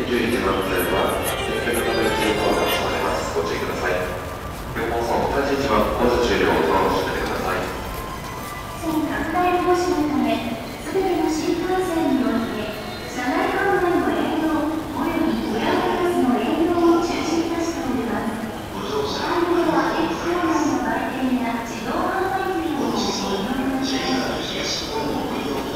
21番線は電車のため通行が含まれます。ご注意ください。両方層31番、工事終了をドアを閉めてください。 新拡大防止のため、すべての新幹線において、車内販売の営業および裏ガラスの営業を中止いたしております。会議では駅構内の売店や自動販売機をご利用ください。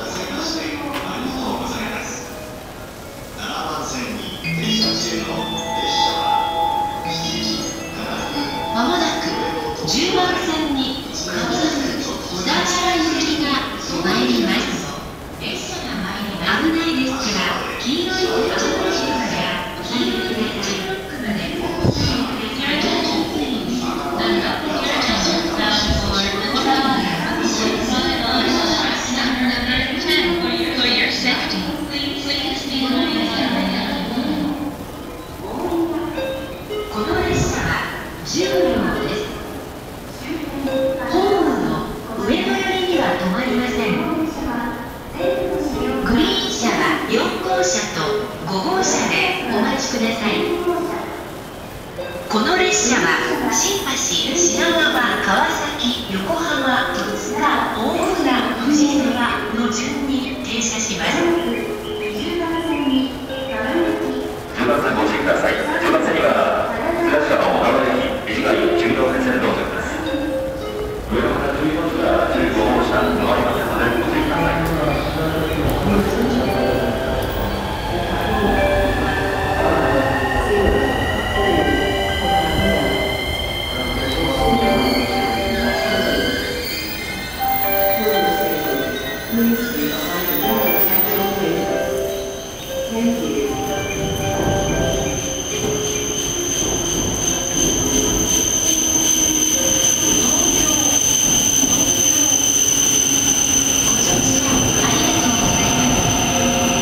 まもなく10番線に小田原行きが参ります。危ないですから黄色い鉄柱ロックから黄色い鉄柱ロックまでご注意ください。For your safety, please be mindful. この列車は10両です。ホームの上の寄りには止まりません。グリーン車は4号車と5号車でお待ちください。この列車は新橋、品川、川崎、横浜、戸塚、大船、藤沢の順に停車します。